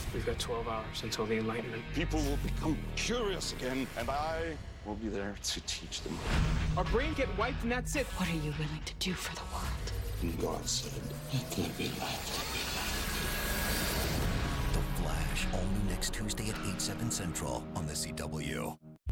We've got 12 hours until the Enlightenment. People will become curious again, and I will be there to teach them. Our brain get wiped and that's it. What are you willing to do for the world? And God said, it could be left. The Flash, all new next Tuesday at 8/7 Central on the CW.